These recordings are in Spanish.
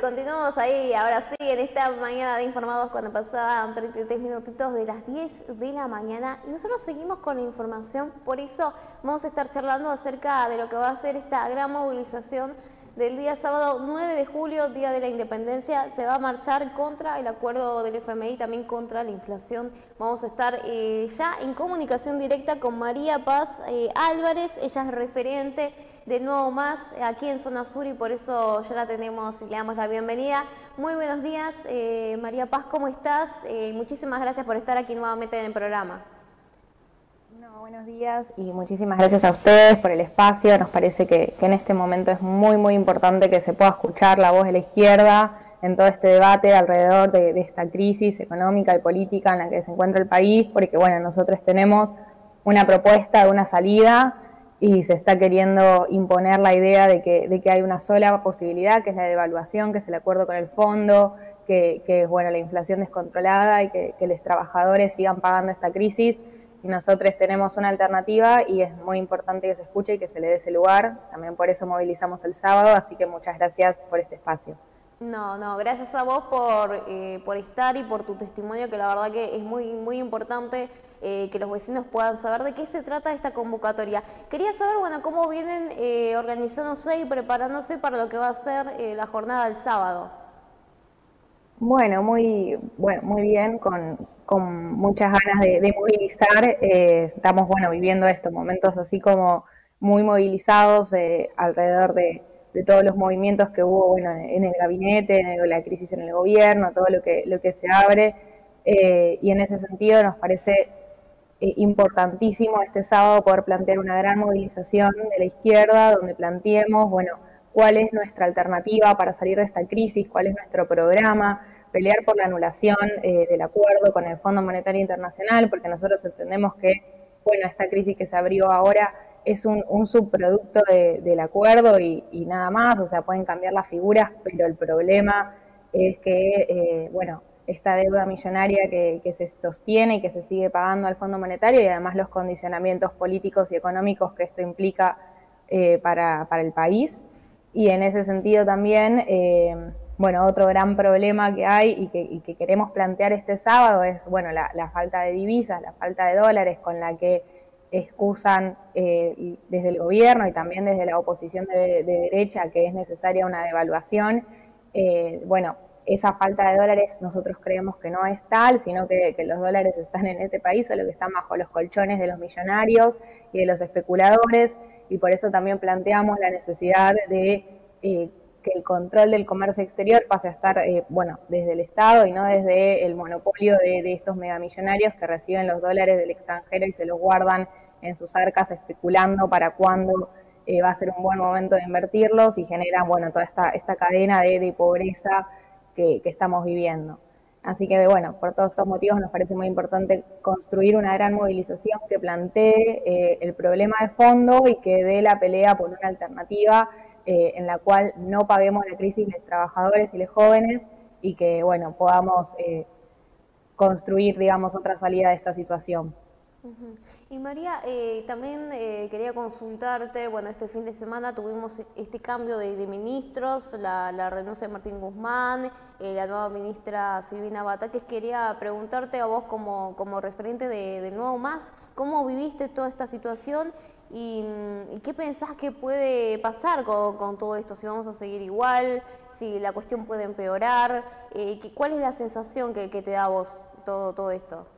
continuamos ahí, ahora sí, en esta mañana de Informados cuando pasaban 33 minutitos de las 10 de la mañana y nosotros seguimos con la información, por eso vamos a estar charlando acerca de lo que va a ser esta gran movilización del día sábado 9 de julio, Día de la Independencia. Se va a marchar contra el acuerdo del FMI, también contra la inflación. Vamos a estar ya en comunicación directa con María Paz Álvarez, ella es referente del Nuevo Más aquí en Zona Sur y por eso ya la tenemos y le damos la bienvenida. Muy buenos días, María Paz, ¿cómo estás? Muchísimas gracias por estar aquí nuevamente en el programa. No, buenos días y muchísimas gracias a ustedes por el espacio. Nos parece que en este momento es muy importante que se pueda escuchar la voz de la izquierda en todo este debate alrededor de esta crisis económica y política en la que se encuentra el país, porque bueno, nosotros tenemos una propuesta de una salida y se está queriendo imponer la idea de que hay una sola posibilidad, que es la devaluación, que es el acuerdo con el fondo, que es bueno, la inflación descontrolada y que los trabajadores sigan pagando esta crisis. Y nosotros tenemos una alternativa y es muy importante que se escuche y que se le dé ese lugar. También por eso movilizamos el sábado, así que muchas gracias por este espacio. No, gracias a vos por estar y por tu testimonio, que la verdad que es muy importante que los vecinos puedan saber de qué se trata esta convocatoria. Quería saber, bueno, cómo vienen organizándose y preparándose para lo que va a ser la jornada del sábado. Bueno, muy bien, con muchas ganas de movilizar. Estamos, bueno, viviendo estos momentos así como muy movilizados alrededor de todos los movimientos que hubo, bueno, en el gabinete, en la crisis en el gobierno, todo lo que se abre. Y en ese sentido nos parece importantísimo este sábado poder plantear una gran movilización de la izquierda, donde planteemos, bueno, cuál es nuestra alternativa para salir de esta crisis, cuál es nuestro programa, pelear por la anulación del acuerdo con el Fondo Monetario Internacional, porque nosotros entendemos que, bueno, esta crisis que se abrió ahora es un subproducto del acuerdo y nada más, o sea, pueden cambiar las figuras, pero el problema es que, bueno, esta deuda millonaria que se sostiene y que se sigue pagando al Fondo Monetario y además los condicionamientos políticos y económicos que esto implica para el país. Y en ese sentido también, bueno, otro gran problema que hay y que queremos plantear este sábado es, bueno, la falta de divisas, la falta de dólares con la que excusan desde el gobierno y también desde la oposición de derecha que es necesaria una devaluación. Bueno, esa falta de dólares nosotros creemos que no es tal, sino que los dólares están en este país, solo que están bajo los colchones de los millonarios y de los especuladores, y por eso también planteamos la necesidad de que el control del comercio exterior pase a estar, bueno, desde el Estado y no desde el monopolio de estos megamillonarios que reciben los dólares del extranjero y se los guardan en sus arcas especulando para cuándo va a ser un buen momento de invertirlos y generan, bueno, toda esta cadena de pobreza que estamos viviendo. Así que, bueno, por todos estos motivos nos parece muy importante construir una gran movilización que plantee el problema de fondo y que dé la pelea por una alternativa en la cual no paguemos la crisis los trabajadores y los jóvenes y que, bueno, podamos construir, digamos, otra salida de esta situación. Y María, también quería consultarte, bueno, este fin de semana tuvimos este cambio de ministros, la renuncia de Martín Guzmán, la nueva ministra Silvina Batakis. Quería preguntarte a vos como referente del Nuevo Más, ¿cómo viviste toda esta situación y qué pensás que puede pasar con todo esto? Si vamos a seguir igual, si la cuestión puede empeorar, ¿cuál es la sensación que te da a vos todo esto?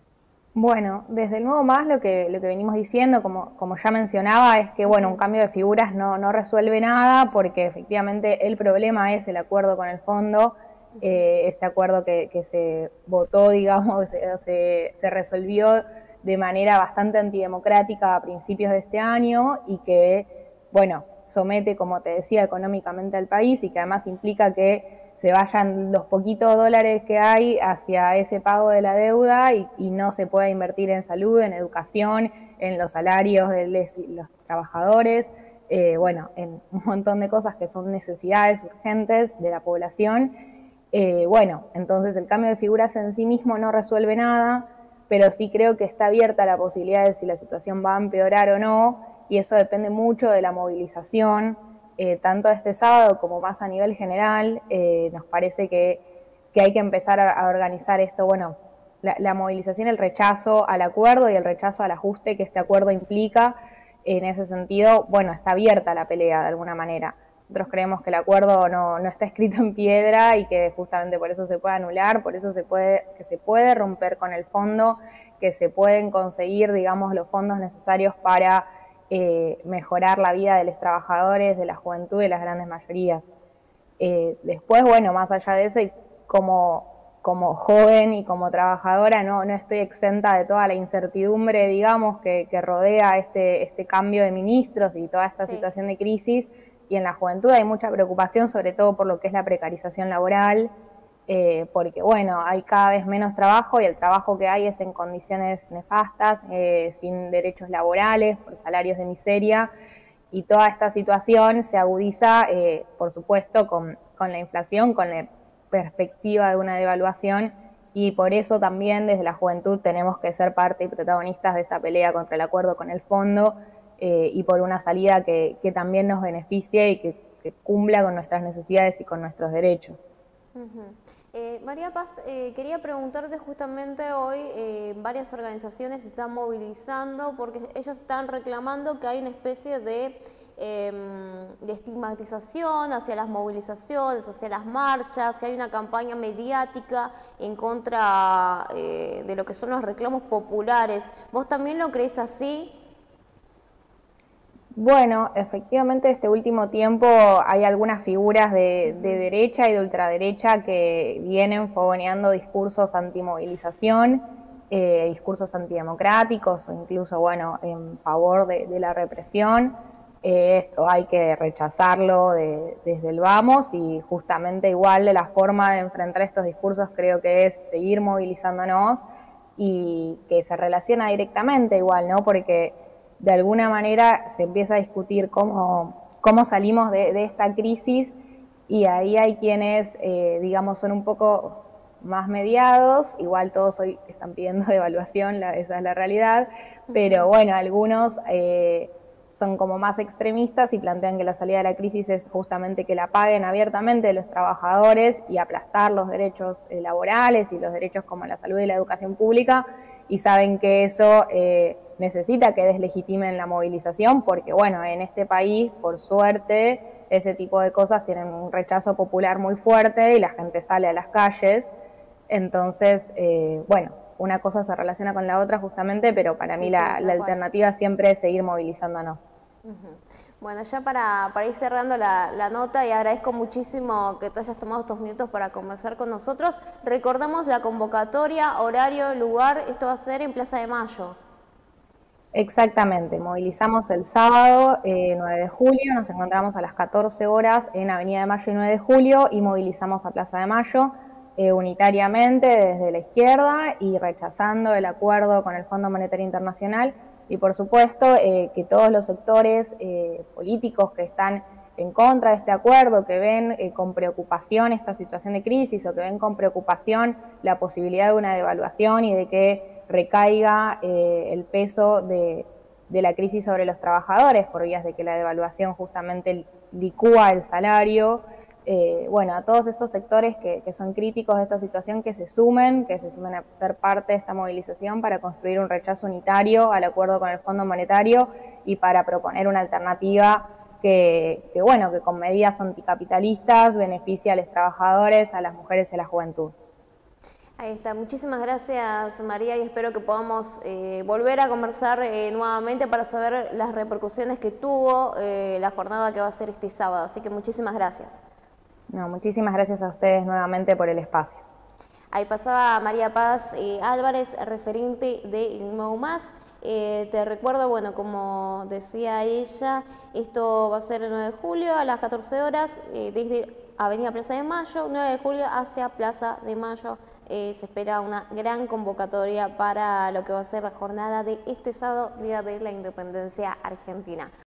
Bueno, desde el Nuevo Más lo que venimos diciendo, como ya mencionaba, es que bueno, un cambio de figuras no resuelve nada porque efectivamente el problema es el acuerdo con el fondo, este acuerdo que se votó, digamos, se resolvió de manera bastante antidemocrática a principios de este año y que, bueno, somete, como te decía, económicamente al país y que además implica que se vayan los poquitos dólares que hay hacia ese pago de la deuda y no se pueda invertir en salud, en educación, en los salarios de los trabajadores, bueno, en un montón de cosas que son necesidades urgentes de la población. Bueno, entonces el cambio de figuras en sí mismo no resuelve nada, pero sí creo que está abierta la posibilidad de si la situación va a empeorar o no, y eso depende mucho de la movilización tanto este sábado como más a nivel general, nos parece que hay que empezar a organizar esto, bueno, la movilización, el rechazo al acuerdo y el rechazo al ajuste que este acuerdo implica. En ese sentido, bueno, está abierta la pelea de alguna manera. Nosotros creemos que el acuerdo no está escrito en piedra y que justamente por eso se puede anular, por eso que se puede romper con el fondo, que se pueden conseguir, digamos, los fondos necesarios para mejorar la vida de los trabajadores, de la juventud y de las grandes mayorías. Después, bueno, más allá de eso, y como joven y como trabajadora, no estoy exenta de toda la incertidumbre, digamos, que rodea este cambio de ministros y toda esta situación de crisis. Y en la juventud hay mucha preocupación, sobre todo por lo que es la precarización laboral, porque, bueno, hay cada vez menos trabajo y el trabajo que hay es en condiciones nefastas, sin derechos laborales, por salarios de miseria. Y toda esta situación se agudiza, por supuesto, con la inflación, con la perspectiva de una devaluación, y por eso también desde la juventud tenemos que ser parte y protagonistas de esta pelea contra el acuerdo con el fondo, y por una salida que también nos beneficie y que cumpla con nuestras necesidades y con nuestros derechos. María Paz, quería preguntarte justamente hoy, varias organizaciones se están movilizando porque ellos están reclamando que hay una especie de estigmatización hacia las movilizaciones, hacia las marchas, que hay una campaña mediática en contra de lo que son los reclamos populares. ¿Vos también lo crees así? Bueno, efectivamente este último tiempo hay algunas figuras de derecha y de ultraderecha que vienen fogoneando discursos antimovilización, discursos antidemocráticos o incluso, bueno, en favor de la represión. Esto hay que rechazarlo desde el vamos, y justamente igual de la forma de enfrentar estos discursos creo que es seguir movilizándonos, y que se relaciona directamente igual, ¿no? Porque de alguna manera se empieza a discutir cómo salimos de esta crisis, y ahí hay quienes, digamos, son un poco más mediados, igual todos hoy están pidiendo devaluación, esa es la realidad, pero bueno, algunos son como más extremistas y plantean que la salida de la crisis es justamente que la paguen abiertamente los trabajadores y aplastar los derechos laborales y los derechos como la salud y la educación pública, y saben que eso necesita que deslegitimen la movilización, porque bueno, en este país, por suerte, ese tipo de cosas tienen un rechazo popular muy fuerte y la gente sale a las calles. Entonces, bueno, una cosa se relaciona con la otra justamente, pero para mí la alternativa siempre es seguir movilizándonos. Bueno, ya para ir cerrando la nota, y agradezco muchísimo que te hayas tomado estos minutos para conversar con nosotros, recordamos la convocatoria, horario, lugar, esto va a ser en Plaza de Mayo. Exactamente, movilizamos el sábado 9 de julio, nos encontramos a las 14 horas en Avenida de Mayo y 9 de julio y movilizamos a Plaza de Mayo unitariamente desde la izquierda y rechazando el acuerdo con el Fondo Monetario Internacional, y por supuesto que todos los sectores políticos que están en contra de este acuerdo, que ven con preocupación esta situación de crisis o que ven con preocupación la posibilidad de una devaluación y de que recaiga el peso de la crisis sobre los trabajadores por vías de que la devaluación justamente licúa el salario. Bueno, a todos estos sectores que son críticos de esta situación, que se sumen a ser parte de esta movilización para construir un rechazo unitario al acuerdo con el Fondo Monetario y para proponer una alternativa que con medidas anticapitalistas beneficie a los trabajadores, a las mujeres y a la juventud. Ahí está, muchísimas gracias María, y espero que podamos volver a conversar nuevamente para saber las repercusiones que tuvo la jornada que va a ser este sábado, así que muchísimas gracias. No, muchísimas gracias a ustedes nuevamente por el espacio. Ahí pasaba María Paz Álvarez, referente de MOVMás. Te recuerdo, bueno, como decía ella, esto va a ser el 9 de julio a las 14 horas desde Avenida Plaza de Mayo, 9 de julio hacia Plaza de Mayo. Se espera una gran convocatoria para lo que va a ser la jornada de este sábado, Día de la Independencia Argentina.